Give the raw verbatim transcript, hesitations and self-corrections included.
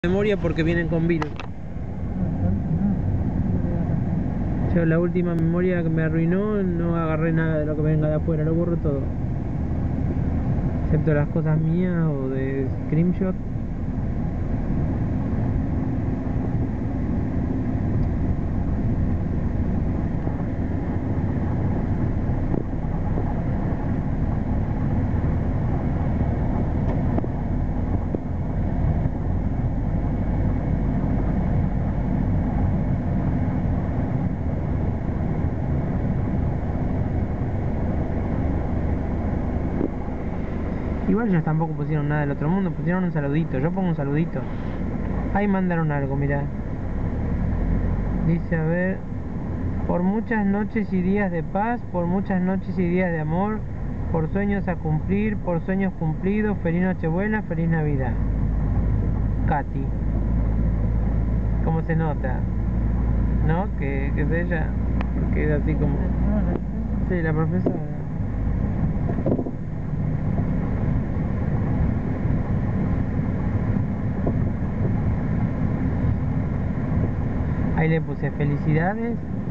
Memoria porque vienen con virus. Yo la última memoria que me arruinó, no agarré nada de lo que venga de afuera, lo borro todo, excepto las cosas mías o de screenshot. Igual ellos tampoco pusieron nada del otro mundo, pusieron un saludito. Yo pongo un saludito. Ahí mandaron algo, mirá. Dice, a ver, por muchas noches y días de paz, por muchas noches y días de amor, por sueños a cumplir, por sueños cumplidos, feliz Nochebuena, feliz Navidad. Katy. ¿Cómo se nota? ¿No? Que, que es ella. Porque es así como... Sí, la profesora. Ahí le puse felicidades